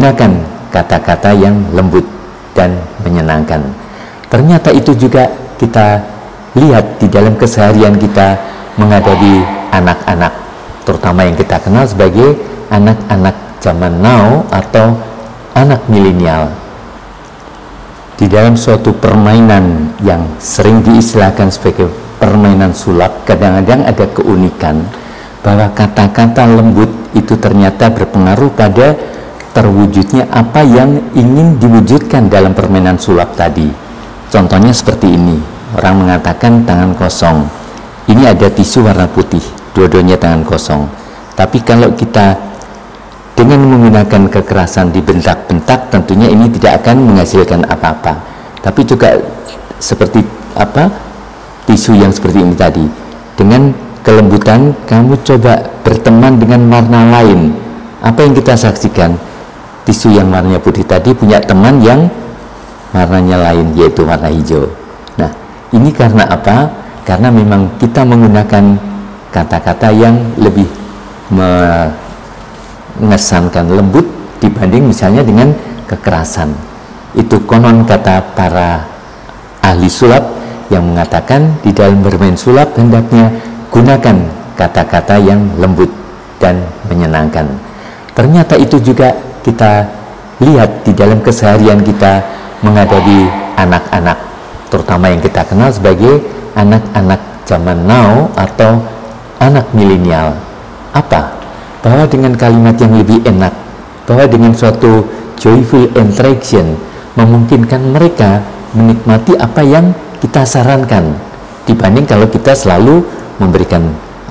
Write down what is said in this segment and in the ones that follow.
gunakan kata-kata yang lembut dan menyenangkan. Ternyata itu juga kita lihat di dalam keseharian kita menghadapi anak-anak, terutama yang kita kenal sebagai anak-anak zaman now atau anak milenial. Di dalam suatu permainan yang sering diistilahkan sebagai permainan sulap, kadang-kadang ada keunikan bahwa kata-kata lembut itu ternyata berpengaruh pada terwujudnya apa yang ingin diwujudkan dalam permainan sulap tadi. Contohnya seperti ini, orang mengatakan tangan kosong, ini ada tisu warna putih, dua-duanya tangan kosong. Tapi kalau kita dengan menggunakan kekerasan dibentak-bentak, tentunya ini tidak akan menghasilkan apa-apa. Tapi juga seperti tisu yang seperti ini tadi, dengan kelembutan kamu coba berteman dengan warna lain. Apa yang kita saksikan? Tisu yang warnanya putih tadi punya teman yang warnanya lain, yaitu warna hijau. Nah, ini karena apa? Karena memang kita menggunakan kata-kata yang lebih mengesankan lembut dibanding misalnya dengan kekerasan. Itu konon kata para ahli sulap yang mengatakan di dalam bermain sulap hendaknya gunakan kata-kata yang lembut dan menyenangkan. Ternyata itu juga kita lihat di dalam keseharian kita menghadapi anak-anak, terutama yang kita kenal sebagai anak-anak zaman now atau anak milenial. Apa? Bahwa dengan kalimat yang lebih enak, bahwa dengan suatu joyful interaction memungkinkan mereka menikmati apa yang kita sarankan, dibanding kalau kita selalu memberikan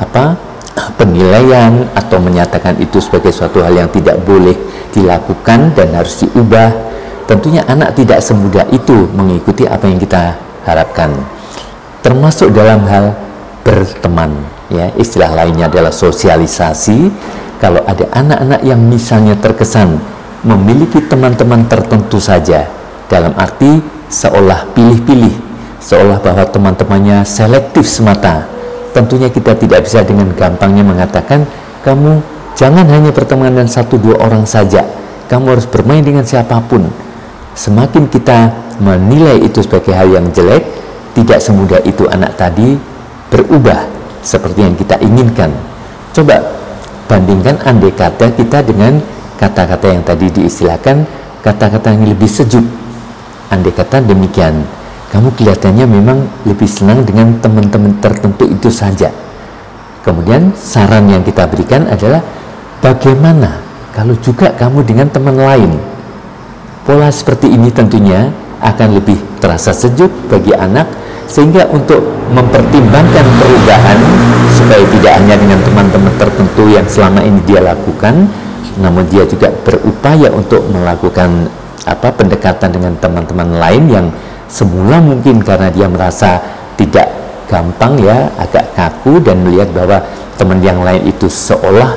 penilaian atau menyatakan itu sebagai suatu hal yang tidak boleh dilakukan dan harus diubah. Tentunya anak tidak semudah itu mengikuti apa yang kita harapkan, termasuk dalam hal berteman, ya, istilah lainnya adalah sosialisasi. Kalau ada anak-anak yang misalnya terkesan memiliki teman-teman tertentu saja, dalam arti seolah pilih-pilih, seolah bahwa teman-temannya selektif semata, tentunya kita tidak bisa dengan gampangnya mengatakan kamu jangan hanya berteman dengan 1-2 orang saja, kamu harus bermain dengan siapapun. Semakin kita menilai itu sebagai hal yang jelek, tidak semudah itu anak tadi berubah seperti yang kita inginkan. Coba bandingkan andai kata kita dengan kata-kata yang tadi diistilahkan kata-kata yang lebih sejuk. Andai kata demikian, kamu kelihatannya memang lebih senang dengan teman-teman tertentu itu saja. Kemudian saran yang kita berikan adalah bagaimana kalau juga kamu dengan teman lain. Pola seperti ini tentunya akan lebih terasa sejuk bagi anak, sehingga untuk mempertimbangkan perubahan supaya tidak hanya dengan teman-teman tertentu yang selama ini dia lakukan, namun dia juga berupaya untuk melakukan pendekatan dengan teman-teman lain yang semula mungkin karena dia merasa tidak gampang, ya, agak kaku, dan melihat bahwa teman yang lain itu seolah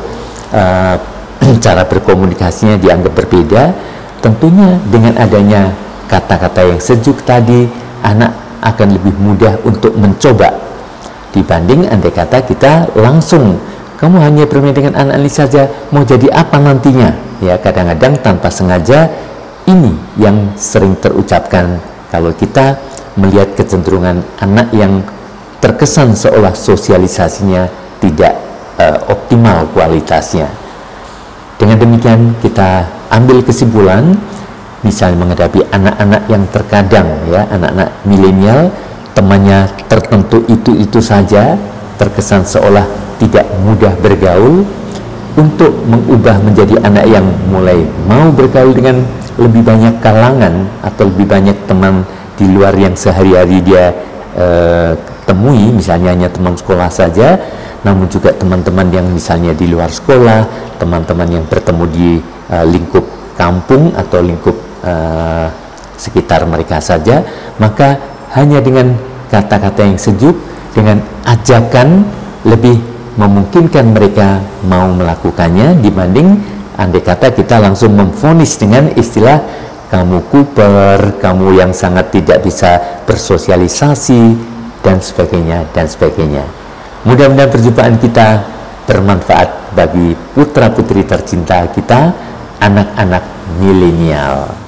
cara berkomunikasinya dianggap berbeda. Tentunya dengan adanya kata-kata yang sejuk tadi, anak akan lebih mudah untuk mencoba dibanding andai kata kita langsung kamu hanya bermain dengan anak ini saja, mau jadi apa nantinya, ya. Kadang-kadang tanpa sengaja ini yang sering terucapkan kalau kita melihat kecenderungan anak yang terkesan seolah sosialisasinya tidak optimal kualitasnya. Dengan demikian kita ambil kesimpulan, misalnya menghadapi anak-anak yang terkadang, ya, anak-anak milenial, temannya tertentu itu saja, terkesan seolah tidak mudah bergaul, untuk mengubah menjadi anak yang mulai mau bergaul dengan lebih banyak kalangan atau lebih banyak teman di luar yang sehari-hari dia temui, misalnya hanya teman sekolah saja, namun juga teman-teman yang misalnya di luar sekolah, teman-teman yang bertemu di lingkup kampung atau lingkup sekitar mereka saja. Maka hanya dengan kata-kata yang sejuk, dengan ajakan, lebih memungkinkan mereka mau melakukannya dibanding andai kata kita langsung memvonis dengan istilah kamu kuper, kamu yang sangat tidak bisa bersosialisasi, dan sebagainya dan sebagainya. Mudah-mudahan perjumpaan kita bermanfaat bagi putra-putri tercinta kita, anak-anak milenial.